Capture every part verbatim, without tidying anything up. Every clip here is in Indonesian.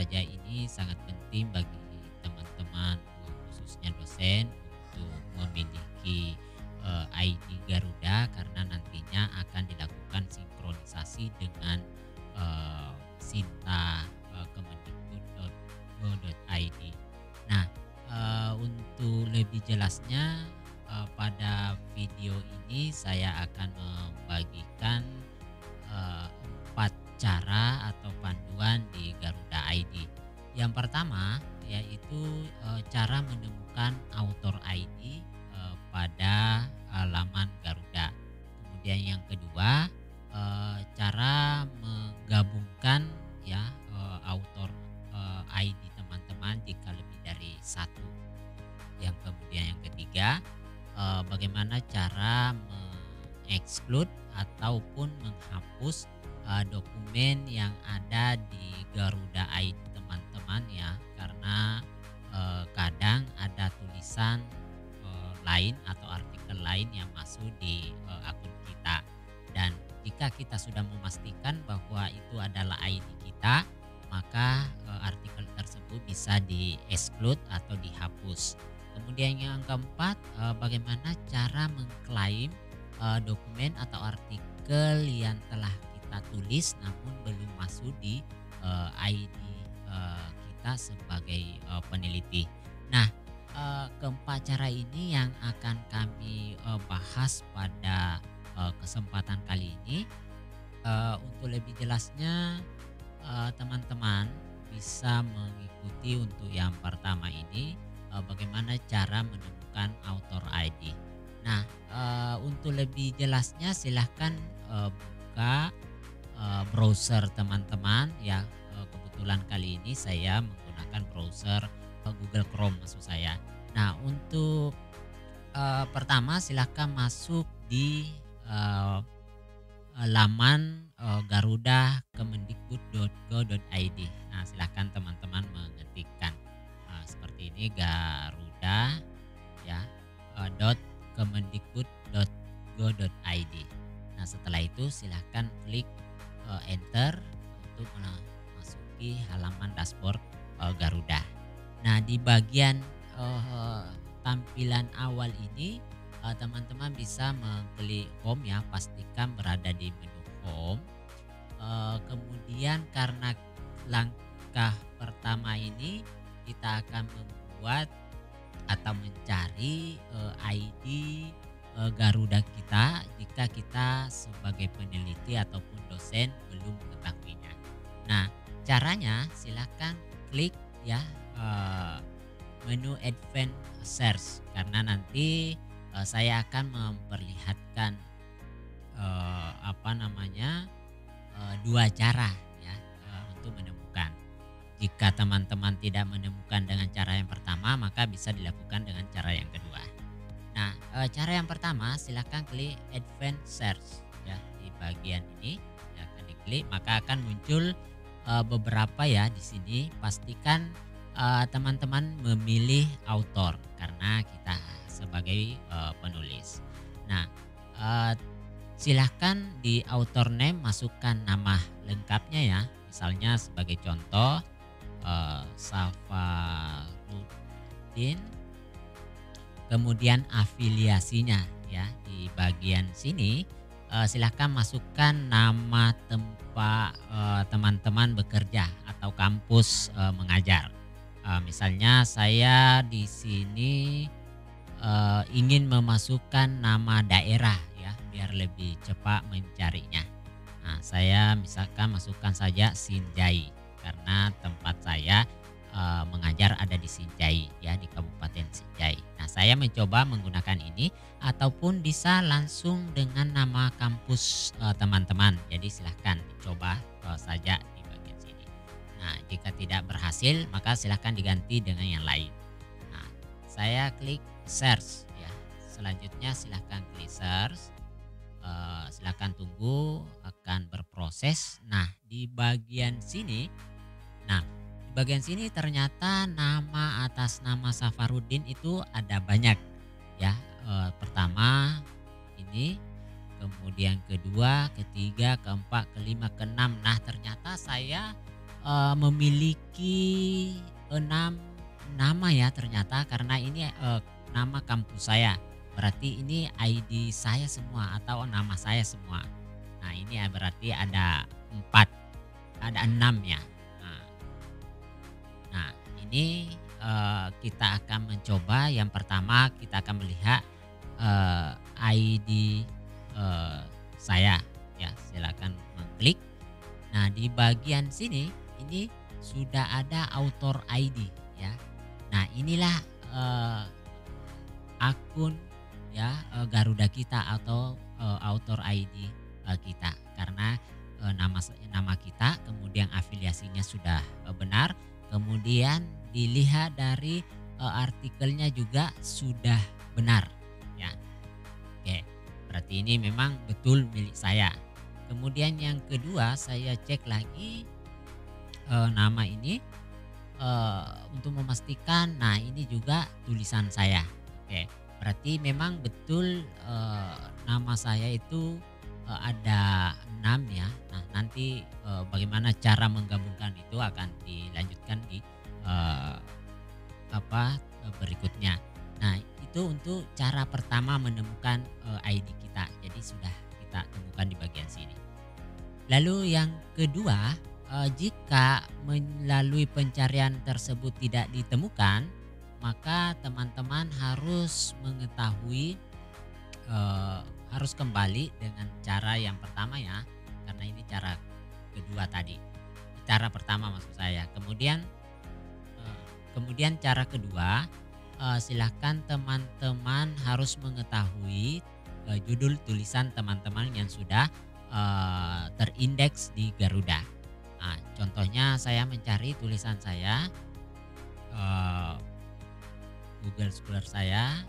kerja ini sangat penting bagi teman-teman, khususnya dosen, untuk memiliki eh, I D Garuda karena nantinya akan dilakukan sinkronisasi dengan eh, Sinta eh, kemendikbud dot go dot i d. Nah, eh, untuk lebih jelasnya eh, pada video ini saya akan membagikan eh, empat cara atau panduan di Garuda I D. Yang pertama yaitu eh, cara menemukan author I D eh, pada halaman Garuda. Kemudian yang kedua eh, cara menggabungkan ya eh, author eh, I D teman-teman jika lebih dari satu. Yang kemudian yang ketiga eh, bagaimana cara mengeksklud ataupun menghapus eh, dokumen yang ada di Garuda I D teman-teman ya, karena eh, kadang ada tulisan eh, lain atau artikel lain yang masuk di eh, akun kita, dan jika kita sudah memastikan bahwa itu adalah I D kita, maka eh, artikel tersebut bisa di-exclude atau dihapus. Kemudian yang keempat, eh, bagaimana cara mengklaim eh, dokumen atau artikel yang telah kita tulis namun belum masuk di eh, I D eh, kita sebagai eh, peneliti. Nah, eh, keempat cara ini yang akan kami eh, bahas pada eh, kesempatan kali ini. Eh, untuk lebih jelasnya, eh, teman-teman bisa mengikuti untuk yang pertama ini, eh, bagaimana cara menemukan author I D. Nah, eh, untuk lebih jelasnya silahkan eh, buka eh, browser teman-teman ya. Eh, kebetulan kali ini saya menggunakan browser eh, Google Chrome maksud saya. Nah, untuk eh, pertama silahkan masuk di eh, laman eh, garuda kemendikbud dot go dot i d. Nah, silahkan teman-teman mengetikkan eh, seperti ini, Garuda ya eh, dot kemendikbud dot go dot i d. Nah, setelah itu silahkan klik eh, enter untuk memasuki halaman dashboard eh, Garuda. Nah, di bagian eh, tampilan awal ini eh, teman-teman bisa mengklik home ya, pastikan berada di menu home. Eh, kemudian karena langkah pertama ini kita akan membuat atau mencari eh, I D eh, Garuda kita jika kita sebagai peneliti ataupun dosen belum mengetahuinya. Nah, caranya silakan klik ya eh, menu Advanced Search, karena nanti eh, saya akan memperlihatkan eh, apa namanya eh, dua cara ya eh, untuk menemukan. Jika teman-teman tidak menemukan dengan cara yang pertama, maka bisa dilakukan dengan cara yang kedua. Nah, eh, cara yang pertama silakan klik Advanced Search ya di bagian ini, silakan diklik, maka akan muncul eh, beberapa ya di sini. Pastikan eh, teman-teman memilih author karena kita sebagai eh, penulis. Nah, eh, silahkan di author name masukkan nama lengkapnya ya. Misalnya sebagai contoh eh, Safarudin, kemudian afiliasinya ya di bagian sini. Eh, silahkan masukkan nama tempat eh, teman-teman bekerja atau kampus eh, mengajar. Eh, misalnya saya di sini eh, ingin memasukkan nama daerah ya biar lebih cepat mencarinya. Nah, saya misalkan masukkan saja Sinjai karena tempat saya eh, mengajar ada di Sinjai ya, di Kabupaten Sinjai. Nah, saya mencoba menggunakan ini ataupun bisa langsung dengan nama kampus eh, teman-teman. Jadi silahkan dicoba eh, saja di bagian sini. Nah, jika tidak berhasil maka silahkan diganti dengan yang lain. Nah, saya klik search ya. Selanjutnya silahkan klik search. Uh, silakan tunggu, akan berproses. Nah, di bagian sini, nah di bagian sini ternyata nama atas nama Safarudin itu ada banyak ya. Uh, pertama ini, kemudian kedua, ketiga, keempat, kelima, keenam. Nah, ternyata saya eee, memiliki enam nama ya ternyata karena ini, eee, nama kampus saya. Berarti ini I D saya semua atau nama saya semua. Nah ini ya berarti ada empat, ada enam ya. Nah nah ini, eee, kita akan mencoba yang pertama kita akan melihat, eee, I D, eee, saya ya silakan mengklik. Nah di bagian sini ini sudah ada author I D ya. Nah inilah, eee, akun ya, eee, Garuda kita atau, eee, author I D, eee, kita karena, eee, nama se nama kita kemudian afiliasinya sudah, eee, benar, kemudian dilihat dari, eee, artikelnya juga sudah benar ya. Oke, berarti ini memang betul milik saya. Kemudian yang kedua saya cek lagi, eee, nama ini, eee, untuk memastikan nah ini juga tulisan saya. Oke, berarti memang betul, eee, nama saya itu, eee, ada enam ya. Nah nanti, eee, bagaimana cara menggabungkan itu akan dilanjutkan di, eee, apa, eee, berikutnya. Nah itu untuk cara pertama menemukan, eee, I D kita. Jadi sudah kita temukan di bagian sini. Lalu yang kedua, eee, jika melalui pencarian tersebut tidak ditemukan, maka teman-teman harus mengetahui, eee, harus kembali dengan cara yang pertama ya, karena ini cara kedua tadi. Cara pertama maksud saya. Kemudian, eee, kemudian cara kedua, eee, silahkan teman-teman harus mengetahui, eee, judul tulisan teman-teman yang sudah, eee, terindeks di Garuda. Nah, contohnya saya mencari tulisan saya, eee, Google Scholar saya,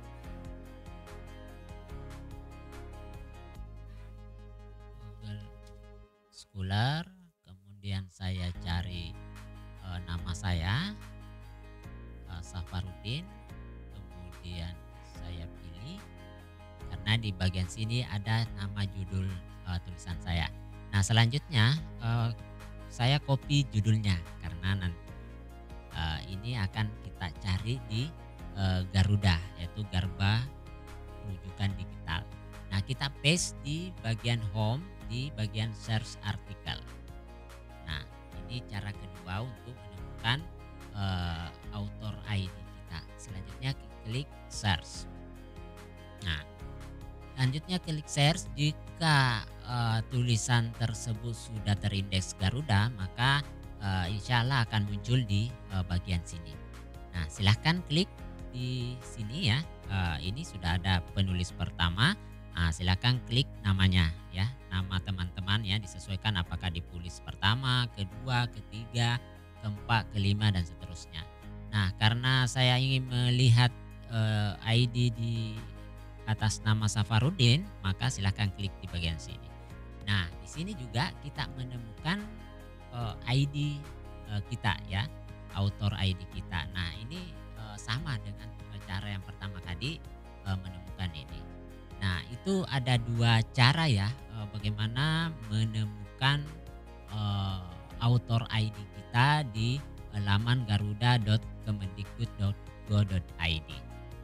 Google Scholar, kemudian saya cari, eee, nama saya, eee, Safarudin, kemudian saya pilih karena di bagian sini ada nama judul, eee, tulisan saya. Nah selanjutnya, eee, saya copy judulnya karena nanti, eee, ini akan kita cari di, eee, Garuda yaitu Garba Rujukan Digital. Nah kita paste di bagian home di bagian search artikel. Nah ini cara kedua untuk menemukan, eee, author I D kita. Selanjutnya klik search. Nah selanjutnya klik search jika, eee, tulisan tersebut sudah terindeks Garuda maka, eee, insya Allah akan muncul di, eee, bagian sini. Nah silahkan klik di sini ya, eee, ini sudah ada penulis pertama, nah silahkan klik namanya ya, nama teman-teman ya disesuaikan apakah ditulis pertama, kedua, ketiga, keempat, kelima dan seterusnya. Nah karena saya ingin melihat, eee, I D di atas nama Safarudin, maka silahkan klik di bagian sini. Nah, di sini juga kita menemukan, eee, I D, eee, kita ya, author I D kita. Nah, ini, eee, sama dengan, eee, cara yang pertama tadi, eee, menemukan ini. Nah, itu ada dua cara ya, eee, bagaimana menemukan, eee, author I D kita di, eee, laman garuda dot kemendikbud dot go dot i d.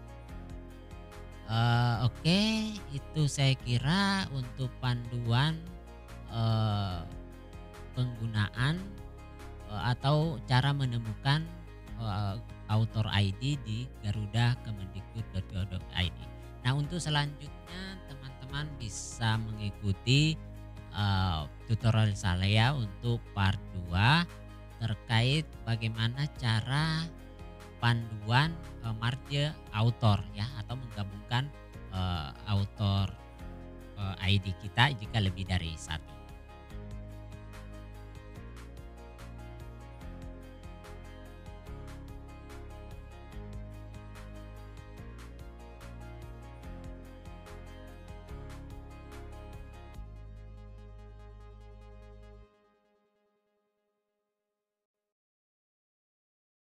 Eee, oke, itu saya kira untuk panduan, eee, penggunaan, eee, atau cara menemukan, eee, author I D di garuda kemendikbud dot go dot i d. Nah, untuk selanjutnya teman-teman bisa mengikuti, eee, tutorial saya untuk part dua terkait bagaimana cara panduan, eee, marge author ya atau menggabungkan, eee, author, eee, I D kita jika lebih dari satu.